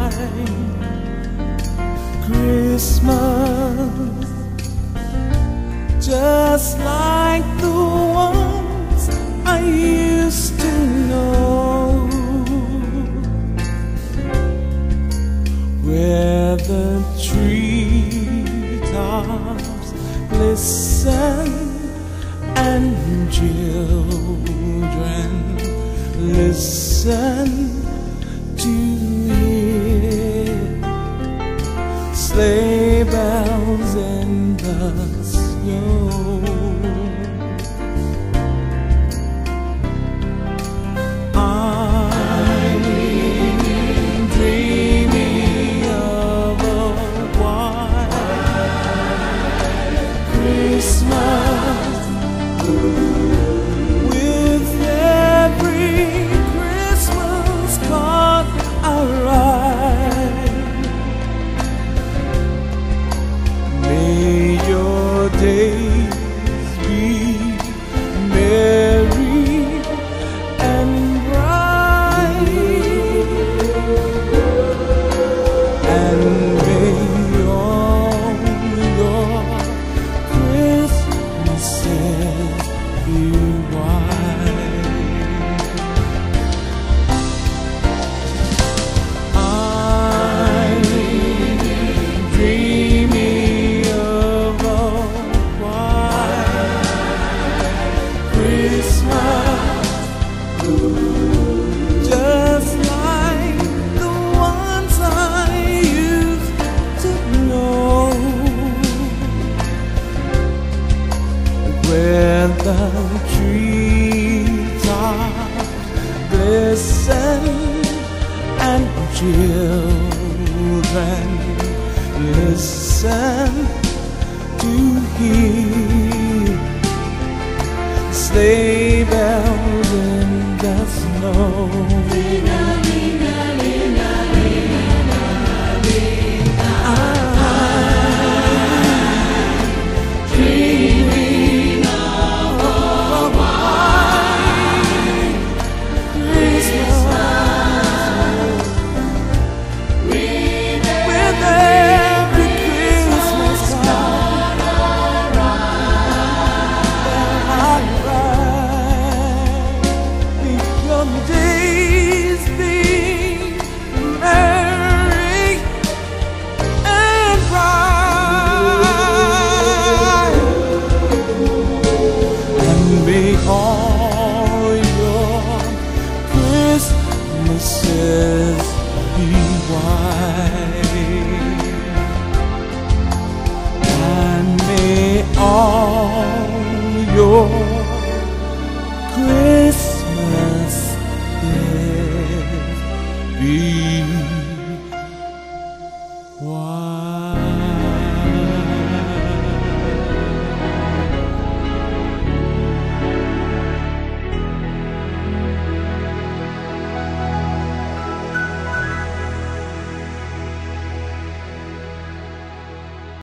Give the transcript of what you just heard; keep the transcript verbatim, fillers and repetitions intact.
Christmas, just like the ones I used to know, where the treetops glisten and children listen to hear sleigh bells in the snow. I'm dreaming of a white Christmas, with every Christmas card I write. May your days be merry and bright, and may all your Christmases be white. I'm dreaming of a white Christmas, just like the ones I used to know, where the treetops glisten and children listen to hear sleigh bells in the snow.